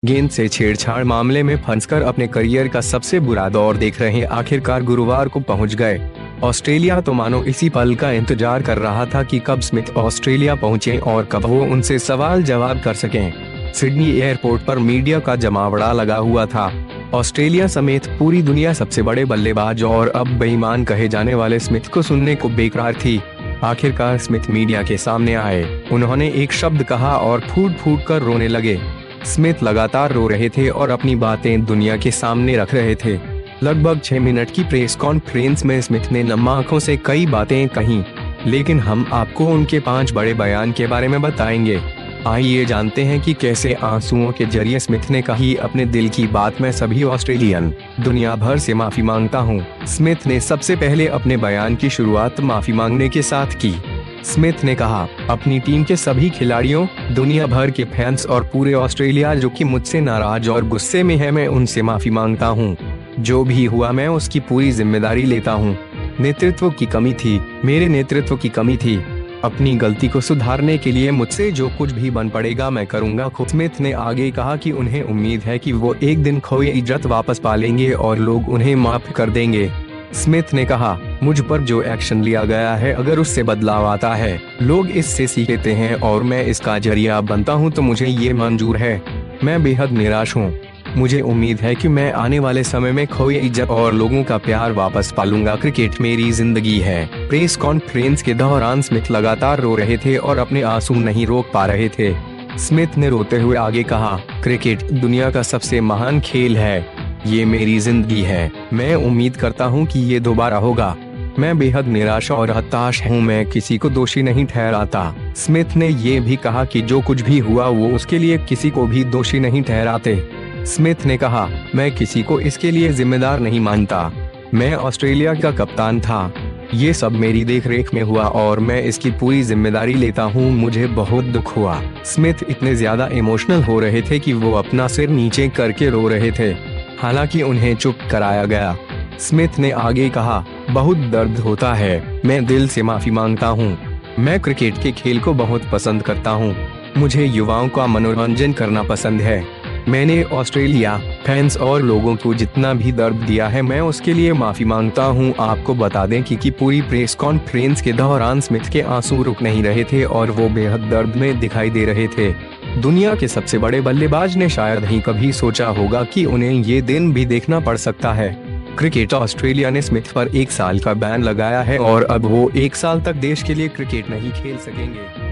गेंद से छेड़छाड़ मामले में फंसकर अपने करियर का सबसे बुरा दौर देख रहे आखिरकार गुरुवार को पहुंच गए। ऑस्ट्रेलिया तो मानो इसी पल का इंतजार कर रहा था कि कब स्मिथ ऑस्ट्रेलिया पहुंचे और कब वो उनसे सवाल जवाब कर सकें। सिडनी एयरपोर्ट पर मीडिया का जमावड़ा लगा हुआ था। ऑस्ट्रेलिया समेत पूरी दुनिया सबसे बड़े बल्लेबाज और अब बेईमान कहे जाने वाले स्मिथ को सुनने को बेकरार थी। आखिरकार स्मिथ मीडिया के सामने आए। उन्होंने एक शब्द कहा और फूट फूट कर रोने लगे। स्मिथ लगातार रो रहे थे और अपनी बातें दुनिया के सामने रख रहे थे। लगभग 6 मिनट की प्रेस कॉन्फ्रेंस में स्मिथ ने नम आंखों से कई बातें कहीं, लेकिन हम आपको उनके 5 बड़े बयान के बारे में बताएंगे। आइए जानते हैं कि कैसे आंसुओं के जरिए स्मिथ ने कही अपने दिल की बात। मैं सभी ऑस्ट्रेलियन दुनिया भर से माफी मांगता हूं। स्मिथ ने सबसे पहले अपने बयान की शुरुआत माफी मांगने के साथ की। स्मिथ ने कहा, अपनी टीम के सभी खिलाड़ियों, दुनिया भर के फैंस और पूरे ऑस्ट्रेलिया जो कि मुझसे नाराज और गुस्से में है, मैं उनसे माफी मांगता हूं। जो भी हुआ मैं उसकी पूरी जिम्मेदारी लेता हूं। नेतृत्व की कमी थी, मेरे नेतृत्व की कमी थी। अपनी गलती को सुधारने के लिए मुझसे जो कुछ भी बन पड़ेगा मैं करूंगा। स्मिथ ने आगे कहा कि उन्हें उम्मीद है कि वो एक दिन खोई इज्जत वापस पालेंगे और लोग उन्हें माफ कर देंगे। स्मिथ ने कहा, मुझ पर जो एक्शन लिया गया है, अगर उससे बदलाव आता है, लोग इससे सीखते हैं और मैं इसका जरिया बनता हूं, तो मुझे ये मंजूर है। मैं बेहद निराश हूं। मुझे उम्मीद है कि मैं आने वाले समय में खोई इज्जत और लोगों का प्यार वापस पालूंगा। क्रिकेट मेरी जिंदगी है। प्रेस कॉन्फ्रेंस के दौरान स्मिथ लगातार रो रहे थे और अपने आंसू नहीं रोक पा रहे थे। स्मिथ ने रोते हुए आगे कहा, क्रिकेट दुनिया का सबसे महान खेल है। ये मेरी जिंदगी है। मैं उम्मीद करता हूँ कि ये दोबारा होगा। मैं बेहद निराश और हताश हूँ। मैं किसी को दोषी नहीं ठहराता। स्मिथ ने ये भी कहा कि जो कुछ भी हुआ वो उसके लिए किसी को भी दोषी नहीं ठहराते। स्मिथ ने कहा, मैं किसी को इसके लिए जिम्मेदार नहीं मानता। मैं ऑस्ट्रेलिया का कप्तान था। ये सब मेरी देखरेख में हुआ और मैं इसकी पूरी जिम्मेदारी लेता हूँ। मुझे बहुत दुख हुआ। स्मिथ इतने ज्यादा इमोशनल हो रहे थे कि वो अपना सिर नीचे करके रो रहे थे। हालांकि उन्हें चुप कराया गया। स्मिथ ने आगे कहा, बहुत दर्द होता है। मैं दिल से माफी मांगता हूँ। मैं क्रिकेट के खेल को बहुत पसंद करता हूँ। मुझे युवाओं का मनोरंजन करना पसंद है। मैंने ऑस्ट्रेलिया, फैंस और लोगों को जितना भी दर्द दिया है, मैं उसके लिए माफी मांगता हूं। आपको बता दें कि पूरी प्रेस कॉन्फ्रेंस के दौरान स्मिथ के आंसू रुक नहीं रहे थे और वो बेहद दर्द में दिखाई दे रहे थे। दुनिया के सबसे बड़े बल्लेबाज ने शायद ही कभी सोचा होगा कि उन्हें ये दिन भी देखना पड़ सकता है। क्रिकेट ऑस्ट्रेलिया ने स्मिथ पर 1 साल का बैन लगाया है और अब वो 1 साल तक देश के लिए क्रिकेट नहीं खेल सकेंगे।